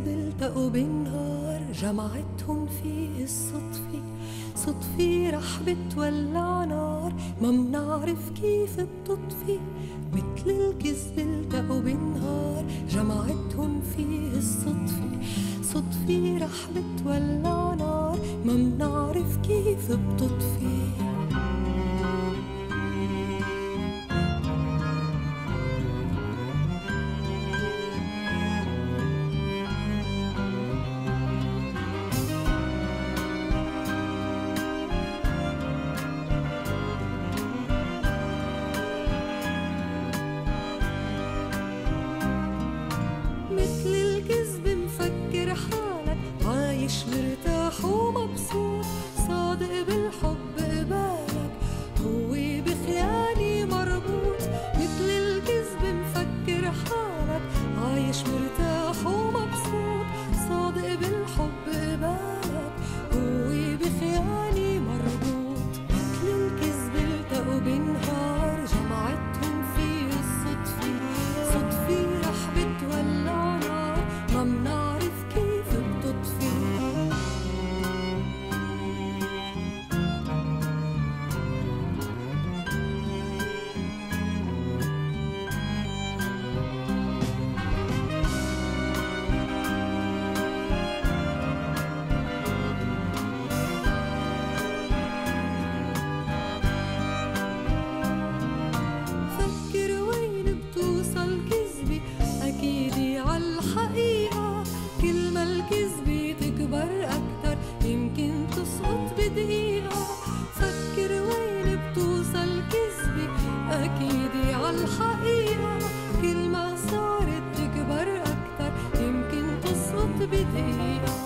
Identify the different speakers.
Speaker 1: بيلتقوا بالنهار جمعتهم فيه الصدفة، صدفة رح بتولع نار ما منعرف كيف بتطفي. متل الكذب التقوا بالنهار جمعتهم فيه الصدفة، صدفة رح بتولع نار ما منعرف كيف بتطفي. مثل الكذب مفكر حالك عايش مرتاح ومبسوط، صادق بالحب قبالك هو بخيانة مربوط. مثل الكذب مفكر حالك عايش مرتاح ومبسوط، صادق بالحب قبالك هو بخيانة مربوط. مثل الكذب التقوا بالنهار جمعتهم فيه الصدفة، صدفة رح بتولع نار ما منعرف كيف بتطفي. فكر وين بتوصل كذبة أكيد عالحقيقة، كل ما الكذبة تكبر أكتر يمكن تسقط بدقيقة. فكر وين بتوصل كذبة أكيد عالحقيقة، كل ما صارت تكبر أكتر يمكن تسقط بدقيقة.